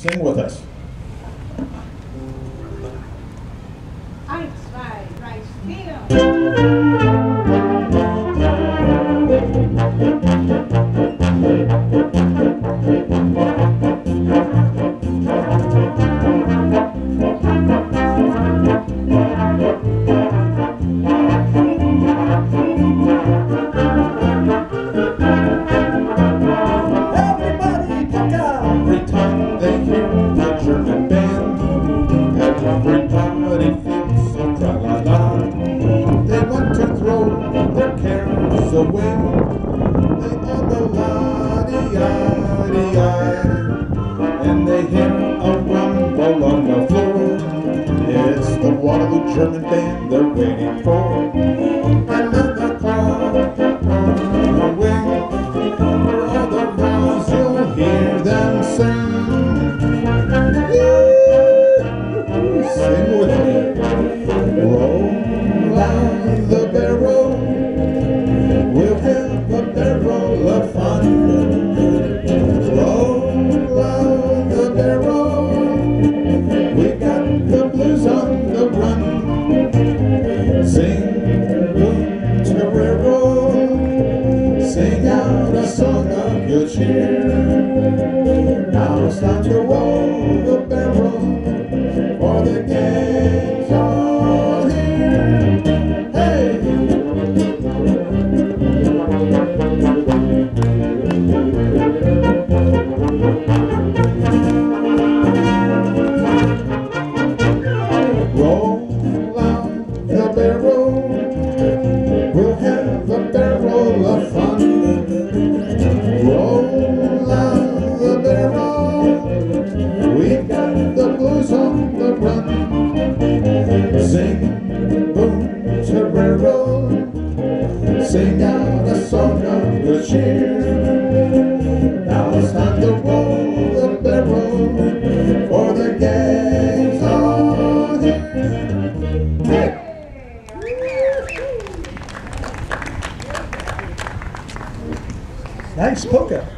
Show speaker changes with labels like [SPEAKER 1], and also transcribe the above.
[SPEAKER 1] Sing with us.
[SPEAKER 2] Eins, zwei, drei, vier.
[SPEAKER 1] Everybody feels so tra-la-la. They want to throw their cares away. They on the la-di-ya-di-ya, and they hear a rumble on the floor. It's the Waterloo German band they're waiting for. And then the crowd on the wing, for all the rounds you'll hear them sing. Sing with me. Roll out the barrel. We'll have a barrel of fun. Roll out the barrel. We got the blues on the run. Sing boom torero. Sing out a song of good cheer. Now it's time to roll the barrel. For the gang's all here. Hey! Roll out the barrel. We'll have a barrel of fun. Roll out the barrel. We've got the blues on the run. Sing boom torero. Sing out a song of good cheer. Now it's time to roll the barrel. For the gang's all here. Hey! Nice polka.